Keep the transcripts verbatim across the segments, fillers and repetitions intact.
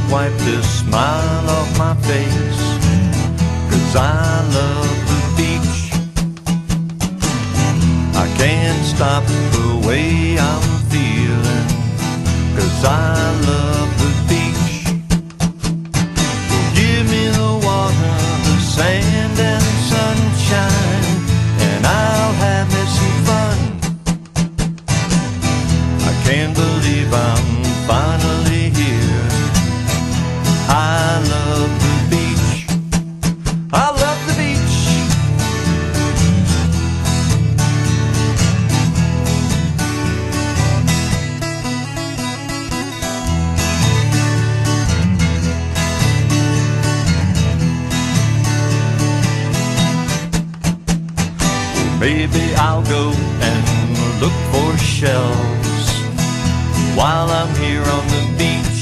wipe the smile off my face, 'cause I love the beach. I can't stop the way I'm feeling, 'cause I love the beach. Give me the water, the sand and sunshine, and I'll have me some fun. I can't believe I'm finally here. I love the beach. I love the beach. Maybe I'll go and look for shells while I'm here on the beach.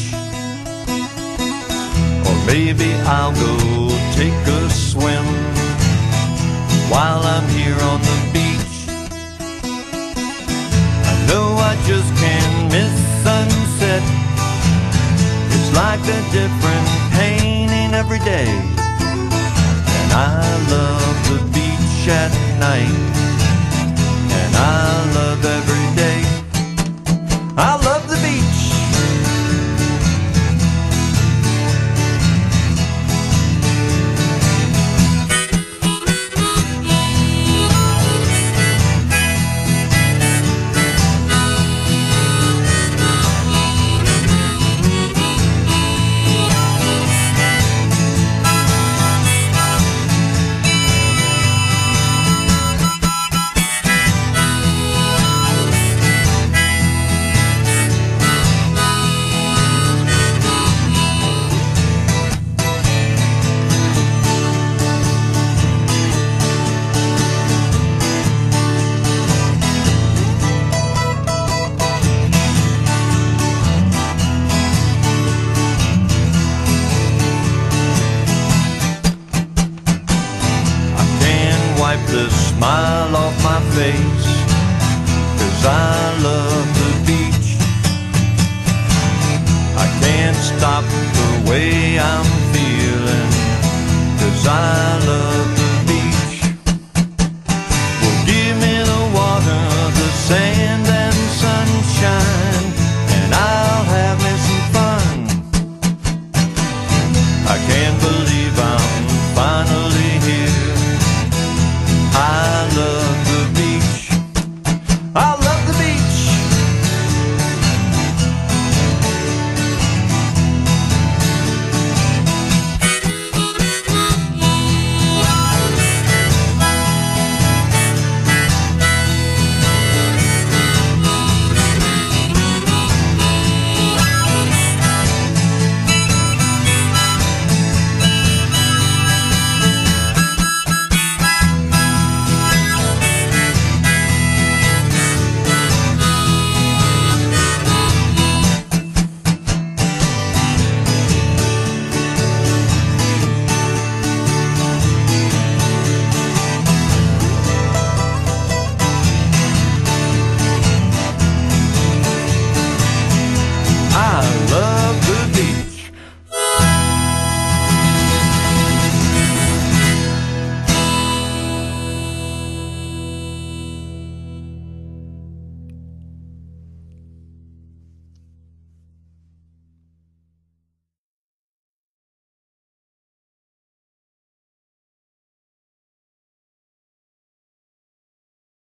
Or maybe I'll go take a swim while I'm here on the beach. I know I just can't miss sunset. It's like a different painting every day. And I love the beach at night, and I love every day. I love the beach. The smile off my face, 'cause I love the beach. I can't stop the way I'm feeling, 'cause I love the